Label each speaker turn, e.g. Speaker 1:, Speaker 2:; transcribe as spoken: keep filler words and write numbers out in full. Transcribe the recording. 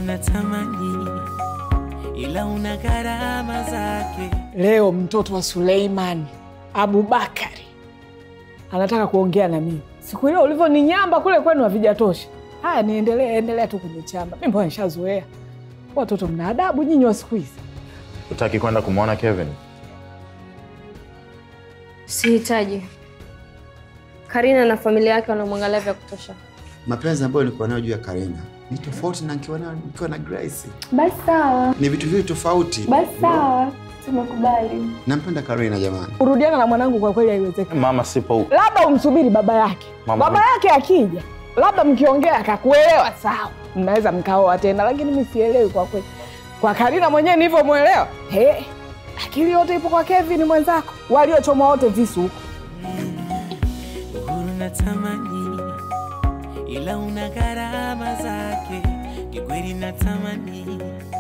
Speaker 1: natamani ila una gharama zake.
Speaker 2: Leo mtoto wa Suleiman Abubakari anataka kuongea na mimi. Siku ile ulivyoninyamba kule kwenu havijatosha. Haya, niendelee endelea tu kunichamba. Mimi mbona nishazoea. Watoto mna adabu nyinyi wa siku hizi.
Speaker 3: Utaki kwenda kumuona Kevin?
Speaker 4: Sihitaji. Karina na familia yake wanamwangalia vya kutosha.
Speaker 5: Mapenzi ambayo nilikuwa nayo juu ya Karina ni tofauti na nikiwa nayo nikiwa na Grace.
Speaker 4: Basi sawa.
Speaker 5: Ni vitu viwili tofauti.
Speaker 4: Basi sawa. Tumekubali.
Speaker 5: Nampenda Karina jamani.
Speaker 2: Kurudiana na mwanangu kwa kweli haiwezekani.
Speaker 3: Mama sipo huko.
Speaker 2: Labda umsubiri baba yake. Mama baba yake akija, labda mkiongea akakuelewa sawa. Mnaweza mkaoa tena, lakini mimi sielewi kwa kweli. Kwa Karina mwenyewe nilivyomuelewa, he, akili yote ipo kwa Kevin mwenzako. Waliochoma wote visu huko.
Speaker 1: Uhuru natamani ila una gharama zake. Kikweli natamani